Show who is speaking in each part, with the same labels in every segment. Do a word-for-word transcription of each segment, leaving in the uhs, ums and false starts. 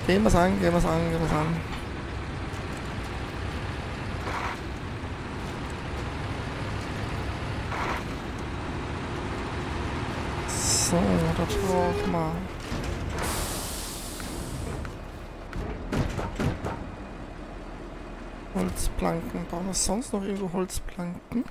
Speaker 1: Gehen wir's an, gehen wir's an, gehen wir's an. So, da brauchen wir. Holzplanken. Brauchen wir sonst noch irgendwo Holzplanken?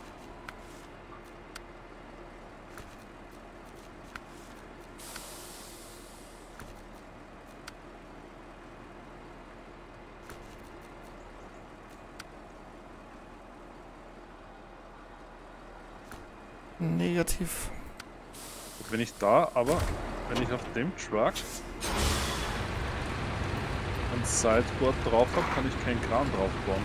Speaker 1: Negativ.
Speaker 2: Gut, wenn ich da, aber wenn ich auf dem Truck ein Sideboard drauf habe, kann ich keinen Kran drauf bauen.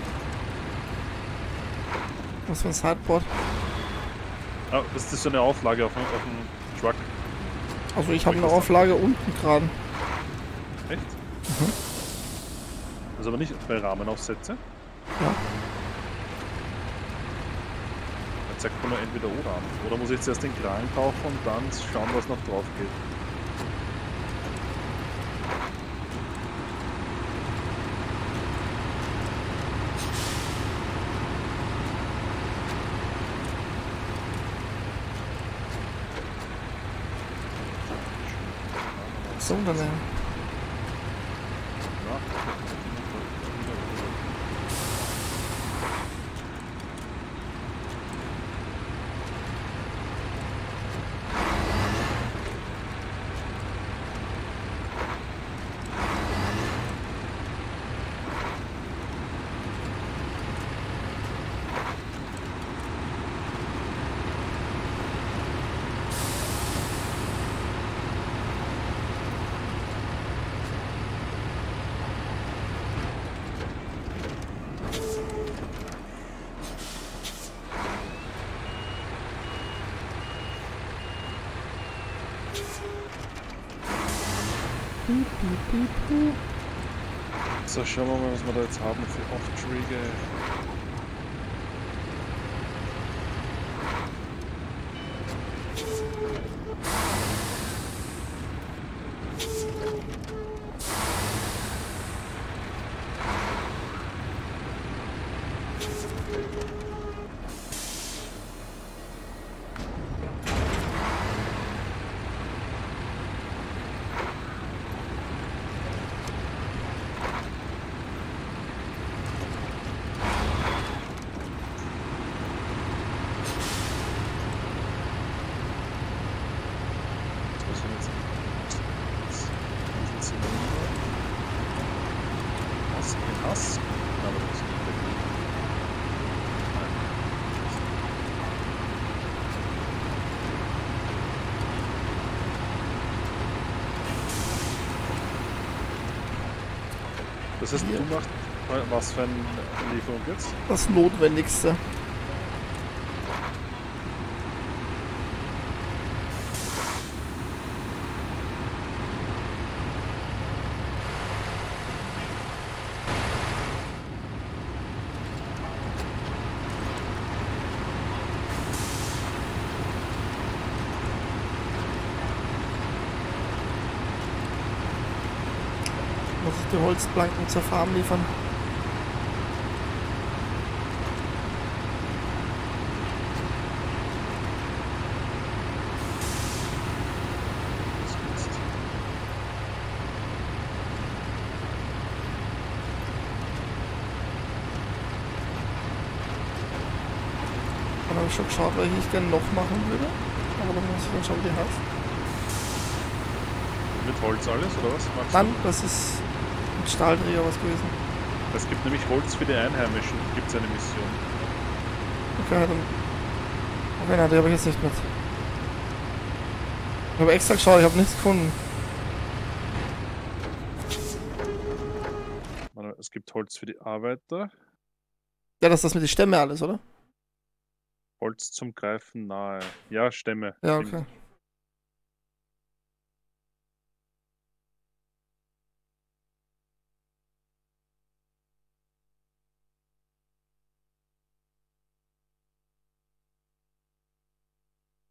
Speaker 1: Was für ein Sideboard?
Speaker 2: Ah, das ist so eine Auflage auf, dem- auf dem Truck.
Speaker 1: Also ich habe eine Auflage unten gerade.
Speaker 2: Echt?
Speaker 1: Mhm.
Speaker 2: Also aber nicht bei Rahmenaufsätze.
Speaker 1: Ja.
Speaker 2: Dann zeigt man nur entweder oder an. Oder muss ich zuerst den Kran kaufen und dann schauen, was noch drauf geht.
Speaker 1: So, dann ja.
Speaker 2: Ja.
Speaker 1: Piep, piep, piep, piep.
Speaker 2: So, schauen wir mal, was wir da jetzt haben für Aufträge. Was sind jetzt? Diesen Zylinder. Was? Ein Hass? Ja, aber das ist nicht der Grund. Das heißt,
Speaker 1: Hier.
Speaker 2: du machst was für eine Lieferung jetzt?
Speaker 1: Das Notwendigste. Muss ich die Holzplanken zur Farm liefern?
Speaker 2: Was jetzt?
Speaker 1: Dann habe ich schon geschaut, welche ich gerne noch machen würde. Aber dann muss ich dann schauen, wie die heißt.
Speaker 2: Mit Holz alles, oder was? Magst
Speaker 1: Dann, das ist mit Stahldreher was gewesen.
Speaker 2: du? Es gibt nämlich Holz für die Einheimischen. Gibt es eine Mission.
Speaker 1: Okay, dann. Okay, nein, die habe ich jetzt nicht mit. Ich habe extra geschaut, ich habe nichts gefunden.
Speaker 2: Warte, es gibt Holz für die Arbeiter.
Speaker 1: Ja, das ist das mit den Stämme alles, oder?
Speaker 2: Holz zum Greifen nahe. Ja, Stämme.
Speaker 1: Ja,
Speaker 2: stimmt.
Speaker 1: okay.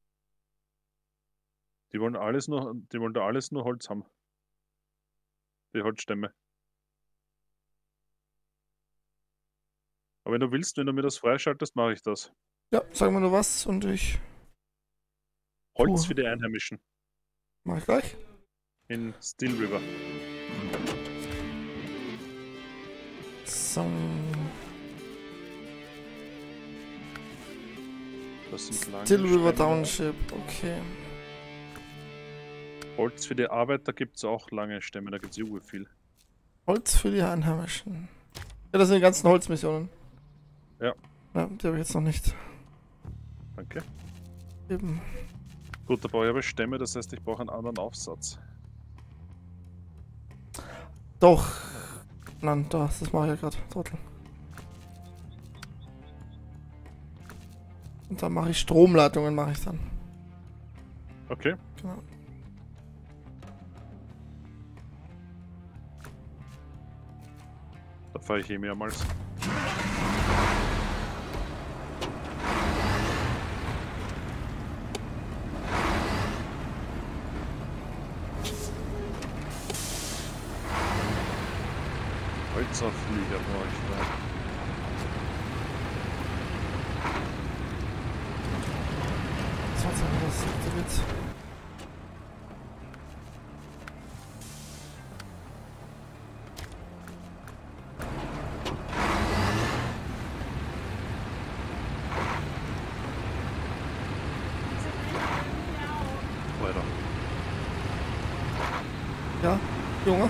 Speaker 2: Die wollen alles nur, die wollen da alles nur Holz haben. Die Holzstämme. Aber wenn du willst, wenn du mir das freischaltest, mache ich das.
Speaker 1: Ja, sag mal nur was und ich
Speaker 2: Holz
Speaker 1: Puh.
Speaker 2: für die Einheimischen
Speaker 1: mach ich gleich.
Speaker 2: in Steel River.
Speaker 1: So.
Speaker 2: Das sind lange
Speaker 1: Still River
Speaker 2: Stämme.
Speaker 1: Township, okay.
Speaker 2: Holz für die Arbeiter gibt es auch lange Stämme, da gibt es ja viel.
Speaker 1: Holz für die Einheimischen. Ja, das sind die ganzen Holzmissionen.
Speaker 2: Ja.
Speaker 1: Ja, die habe ich jetzt noch nicht.
Speaker 2: Danke.
Speaker 1: Eben.
Speaker 2: Gut, da brauche ich aber Stämme, das heißt, ich brauche einen anderen Aufsatz.
Speaker 1: Doch. Nein, das, das mache ich ja gerade. Trottel. Und dann mache ich Stromleitungen, mache ich dann.
Speaker 2: Okay.
Speaker 1: Genau.
Speaker 2: Da fahre ich eh mehrmals. Holzauflieger brauche ich da.
Speaker 1: Das war's dann, das ist der Witz.
Speaker 2: Weiter.
Speaker 1: Ja, Junge.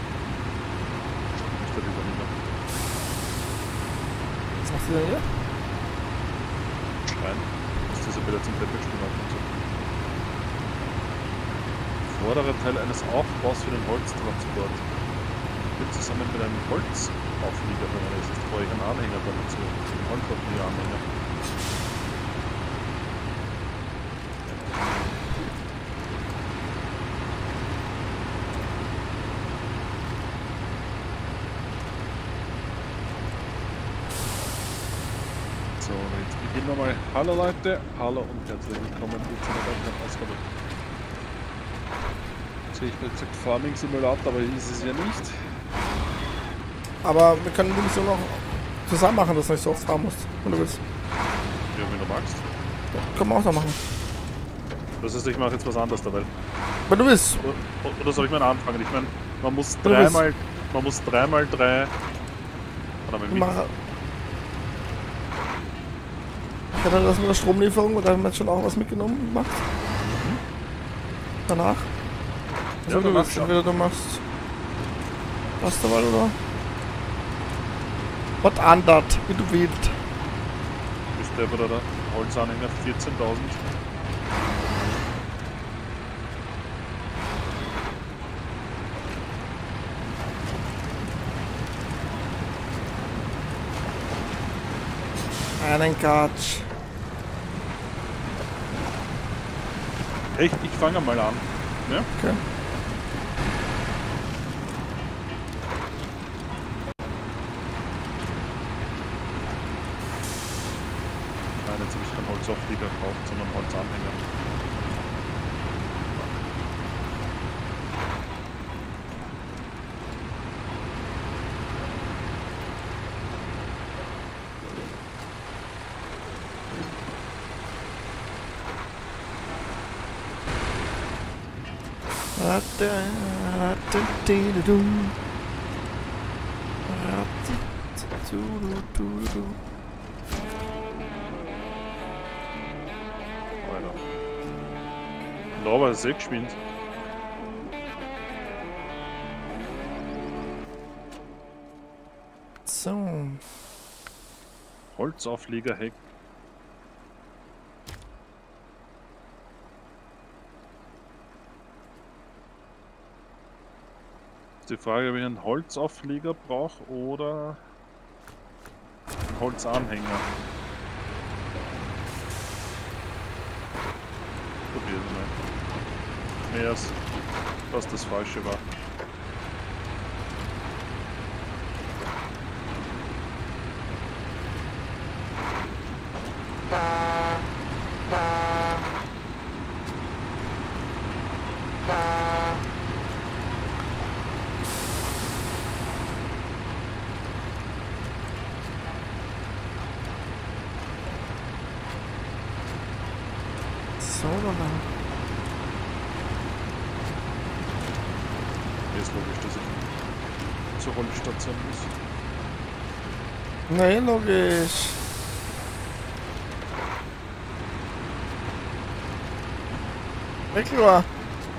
Speaker 2: Ist der Übernehmer.
Speaker 1: Was machst du denn hier?
Speaker 2: Rein. Ist dieser wieder zum Teppelstuhl auf und so. Vorderer Teil eines Aufbaus für den Holztransport. Wird zusammen mit einem Holzauflieger verwendet. Das heißt, brauche ich einen Anhänger damit zu. Einen Holzauflieger-Anhänger. So, jetzt beginnen wir mal. Hallo Leute, hallo und herzlich willkommen zu einer weiteren Ausgabe. So, ich hätte gesagt Farming Simulator, aber ist es ja nicht.
Speaker 1: Aber wir können die Mission auch zusammen machen, dass du nicht so oft fahren musst, wenn du willst.
Speaker 2: Ja, wenn du magst.
Speaker 1: Ja, können wir auch noch machen.
Speaker 2: Das heißt, ich mache jetzt was anderes dabei.
Speaker 1: Wenn du willst.
Speaker 2: Oder, oder soll ich mal anfangen? Ich meine, man muss
Speaker 1: Wenn du willst.
Speaker 2: dreimal, man muss dreimal drei. Oder mal
Speaker 1: Ich
Speaker 2: mit.
Speaker 1: mache. Ich hatte das mit der Stromlieferung oder haben wir jetzt schon auch was mitgenommen gemacht? Danach? Also
Speaker 2: Ja,
Speaker 1: du
Speaker 2: danach
Speaker 1: willst,
Speaker 2: schon.
Speaker 1: entweder du machst das dabei oder? Was andert, wie du willst.
Speaker 2: Ist der oder der Holzanhänger vierzehntausend.
Speaker 1: Einen Gatsch.
Speaker 2: Hey, ich, ich fange mal an. Ja?
Speaker 1: Okay.
Speaker 2: Nein, jetzt habe ich keinen Holzauflieger gekauft, sondern Holzanhänger. Weiter. Und aber ist eh geschwind.
Speaker 1: So.
Speaker 2: Holzauflieger, Heck. Ist die Frage, ob ich einen Holzauflieger brauche oder einen Holzanhänger. Probieren wir mal. Mehr als was das Falsche war.
Speaker 1: oder lang?
Speaker 2: Mir ist logisch, dass ich zur Holzstation muss.
Speaker 1: Nee, logisch. Wegler.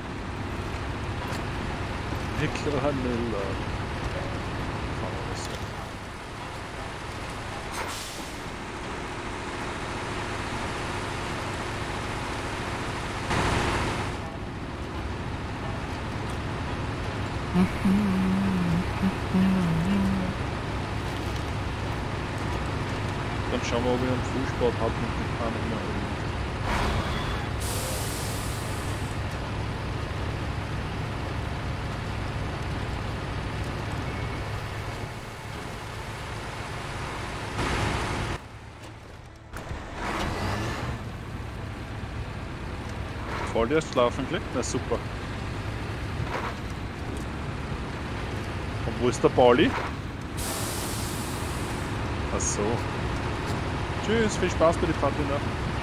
Speaker 2: Heckler Hanella. Fahren wir das so. Dann schauen wir, ob ich einen Frühsport habe mit dem Anhänger oder nicht. Voll erst schlafen gelegt? Na super. Und wo ist der Pauli? Ach so. Tschüss, viel Spaß bei der Party noch.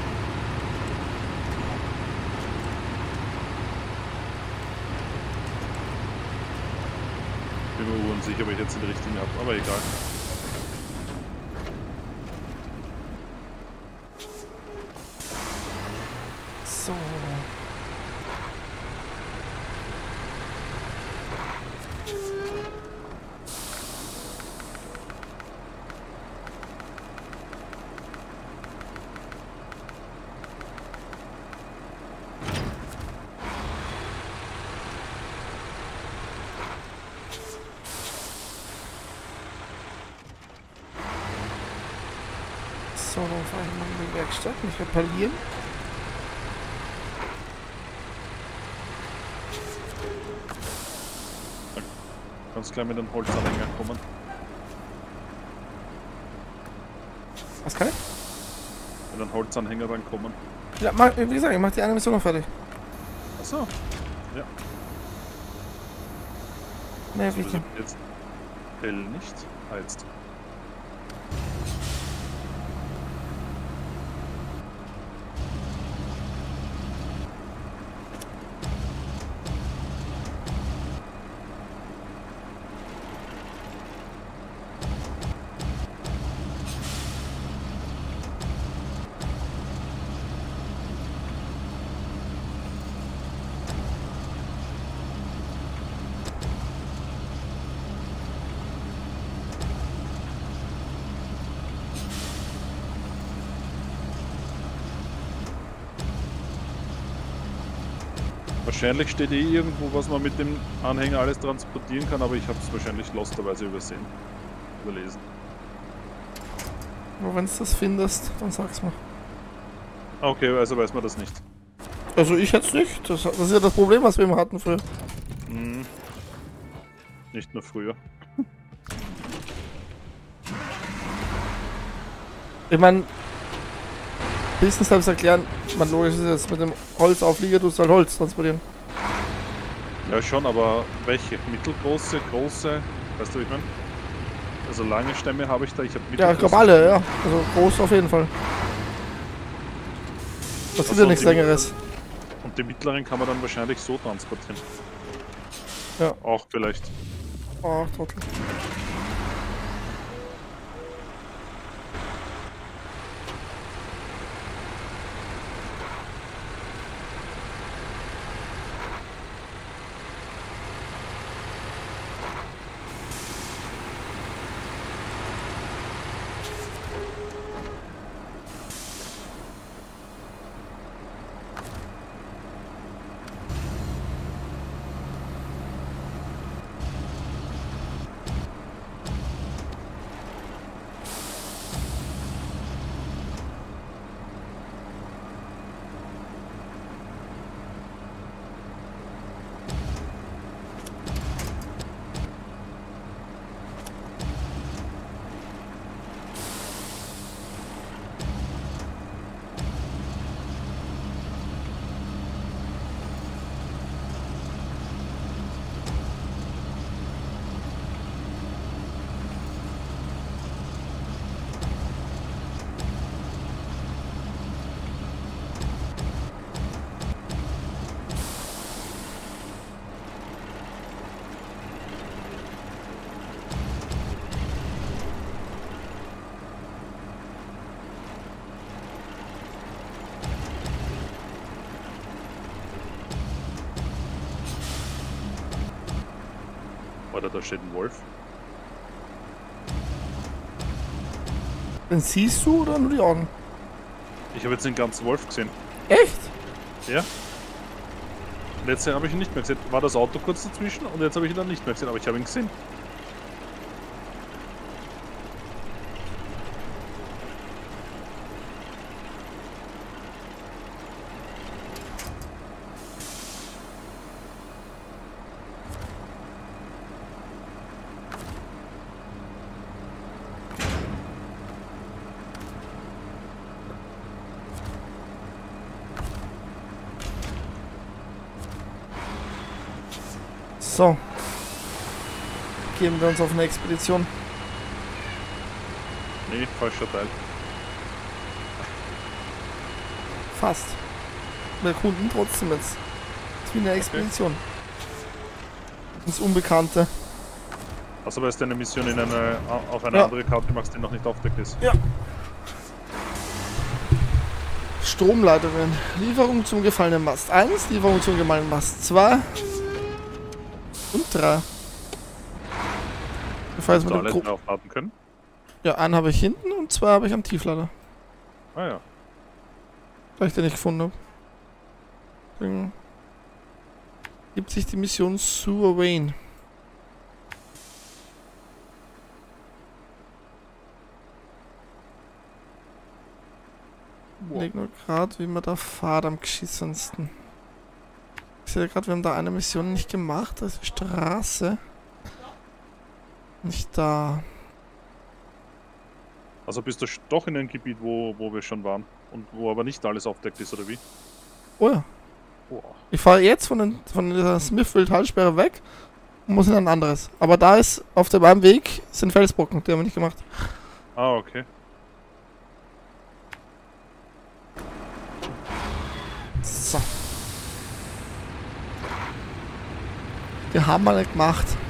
Speaker 2: Bin mir unsicher, ob ich jetzt den richtigen habe, aber egal.
Speaker 1: So. So, dann fahre ich mal in die Werkstatt, mich reparieren.
Speaker 2: Kannst gleich mit einem Holzanhänger kommen.
Speaker 1: Was kann ich?
Speaker 2: Mit einem Holzanhänger dann kommen.
Speaker 1: Ja, mach, wie gesagt, ich mach die eine Mission noch fertig.
Speaker 2: Achso. Ja.
Speaker 1: Mehr
Speaker 2: Also
Speaker 1: wichtig.
Speaker 2: jetzt hell nicht. Ah, jetzt. Wahrscheinlich steht eh irgendwo, was man mit dem Anhänger alles transportieren kann, aber ich habe es wahrscheinlich losterweise übersehen. Überlesen.
Speaker 1: Aber wenn du das findest, dann sag's mir.
Speaker 2: Okay, also weiß man das nicht.
Speaker 1: Also ich jetzt nicht. Das, das ist ja das Problem, was wir immer hatten früher.
Speaker 2: Hm. Nicht nur früher.
Speaker 1: Ich meine, Business selbst erklären, man logisch ist jetzt mit dem Holzauflieger, du sollst halt Holz transportieren.
Speaker 2: Ja schon, aber welche? Mittelgroße, große? Weißt du, wie ich meine? Also lange Stämme habe ich da, ich habe
Speaker 1: Ja, ich glaube alle, ja. Also groß auf jeden Fall. Das ist ja nichts Längeres.
Speaker 2: Und die mittleren kann man dann wahrscheinlich so transportieren.
Speaker 1: Ja.
Speaker 2: Auch vielleicht.
Speaker 1: Oh, Trottel.
Speaker 2: Oder da steht ein Wolf.
Speaker 1: Den siehst du oder nur die Augen?
Speaker 2: Ich habe jetzt den ganzen Wolf gesehen.
Speaker 1: Echt?
Speaker 2: Ja. Und jetzt habe ich ihn nicht mehr gesehen. War das Auto kurz dazwischen und jetzt habe ich ihn dann nicht mehr gesehen, aber ich habe ihn gesehen.
Speaker 1: So. Geben wir uns auf eine Expedition.
Speaker 2: Nee, falscher Teil.
Speaker 1: Fast. Wir erkunden trotzdem jetzt. Das ist wie eine Expedition. Ins Unbekannte.
Speaker 2: Also weil es deine Mission in eine, auf eine
Speaker 1: Ja.
Speaker 2: andere Karte machst, die noch nicht aufdeckt ist.
Speaker 1: Ja. Stromleitungen. Lieferung zum gefallenen Mast eins, Lieferung zum gefallenen Mast zwei und drei. Ich fahr jetzt
Speaker 2: Hast
Speaker 1: mit
Speaker 2: du
Speaker 1: dem
Speaker 2: alle
Speaker 1: Gro
Speaker 2: drei aufladen können?
Speaker 1: Ja, einen habe ich hinten und zwei habe ich am Tieflader,
Speaker 2: Ah ja.
Speaker 1: weil ich den nicht gefunden habe. Deswegen gibt sich die Mission Sewer Wayne. Ich leg nur gerade, wie man da fahrt am geschissensten. Ich sehe gerade, wir haben da eine Mission nicht gemacht, da ist die Straße. Nicht da.
Speaker 2: Also bist du doch in einem Gebiet, wo, wo wir schon waren und wo aber nicht alles aufdeckt ist, oder wie?
Speaker 1: Oh ja.
Speaker 2: Boah.
Speaker 1: Ich fahre jetzt von, den, von dieser Smithfield-Talsperre weg und muss in ein anderes. Aber da ist auf dem einen Weg sind Felsbrocken, die haben wir nicht gemacht.
Speaker 2: Ah, okay.
Speaker 1: So. Die haben wir nicht gemacht.